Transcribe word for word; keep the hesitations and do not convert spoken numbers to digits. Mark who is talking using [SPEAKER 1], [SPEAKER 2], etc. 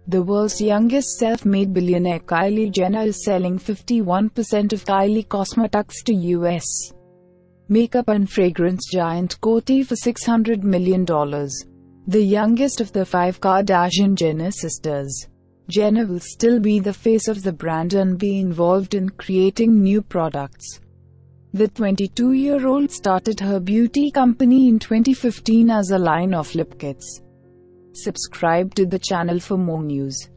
[SPEAKER 1] The world's youngest self-made billionaire Kylie Jenner is selling fifty-one percent of Kylie Cosmetics to U S makeup and fragrance giant Coty for six hundred million dollars. The youngest of the five Kardashian-Jenner sisters, Jenner will still be the face of the brand and be involved in creating new products. The twenty-two-year-old started her beauty company in twenty fifteen as a line of lip kits. Subscribe to the channel for more news.